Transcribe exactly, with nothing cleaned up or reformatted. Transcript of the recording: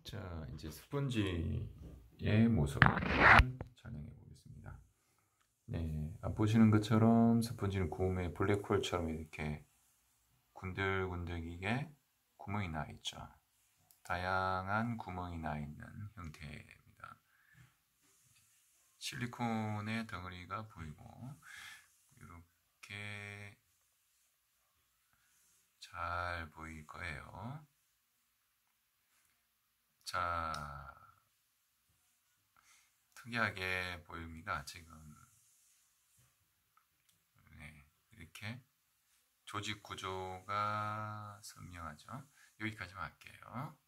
자, 이제 스펀지의 모습을 촬영해 보겠습니다. 네, 아, 보시는 것처럼 스펀지는 구음의 블랙홀처럼 이렇게 군들군들기게 구멍이 나 있죠. 다양한 구멍이 나 있는 형태입니다. 실리콘의 덩어리가 보이고 이렇게 잘 보일 거예요. 자, 특이하게 보입니다. 지금 네, 이렇게 조직 구조가 선명하죠. 여기까지만 할게요.